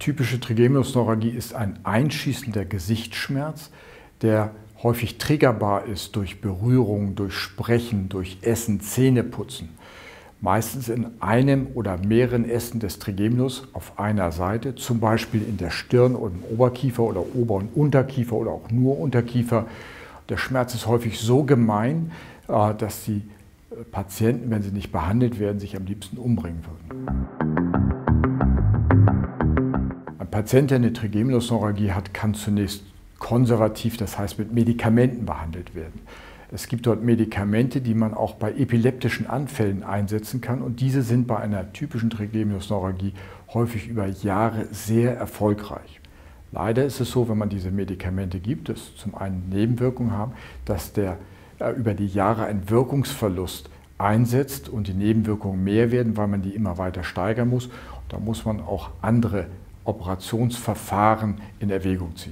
Typische Trigeminusneuralgie ist ein einschießender Gesichtsschmerz, der häufig triggerbar ist durch Berührung, durch Sprechen, durch Essen, Zähneputzen. Meistens in einem oder mehreren Ästen des Trigeminus auf einer Seite, zum Beispiel in der Stirn und im Oberkiefer oder Ober- und Unterkiefer oder auch nur Unterkiefer. Der Schmerz ist häufig so gemein, dass die Patienten, wenn sie nicht behandelt werden, sich am liebsten umbringen würden. Ein Patient, der eine Trigeminusneuralgie hat, kann zunächst konservativ, das heißt mit Medikamenten behandelt werden. Es gibt dort Medikamente, die man auch bei epileptischen Anfällen einsetzen kann, und diese sind bei einer typischen Trigeminusneuralgie häufig über Jahre sehr erfolgreich. Leider ist es so, wenn man diese Medikamente gibt, dass zum einen Nebenwirkungen haben, dass über die Jahre ein Wirkungsverlust einsetzt und die Nebenwirkungen mehr werden, weil man die immer weiter steigern muss. Und da muss man auch andere Operationsverfahren in Erwägung ziehen.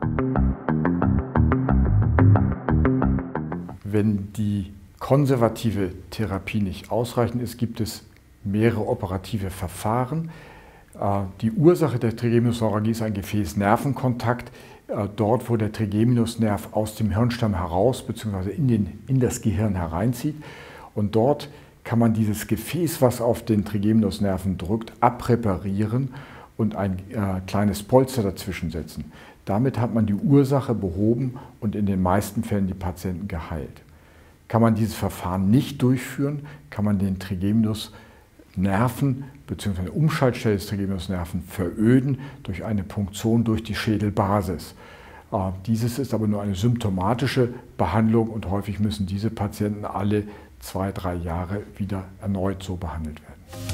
Wenn die konservative Therapie nicht ausreichend ist, gibt es mehrere operative Verfahren. Die Ursache der Trigeminusneuralgie ist ein Gefäß-Nervenkontakt, dort wo der Trigeminusnerv aus dem Hirnstamm heraus bzw. in das Gehirn hereinzieht. Und dort kann man dieses Gefäß, was auf den Trigeminusnerven drückt, abpräparieren und ein kleines Polster dazwischen setzen. Damit hat man die Ursache behoben und in den meisten Fällen die Patienten geheilt. Kann man dieses Verfahren nicht durchführen, kann man den Trigeminusnerven bzw. eine Umschaltstelle des Trigeminusnerven veröden durch eine Punktion durch die Schädelbasis. Dieses ist aber nur eine symptomatische Behandlung und häufig müssen diese Patienten alle 2-3 Jahre wieder erneut so behandelt werden.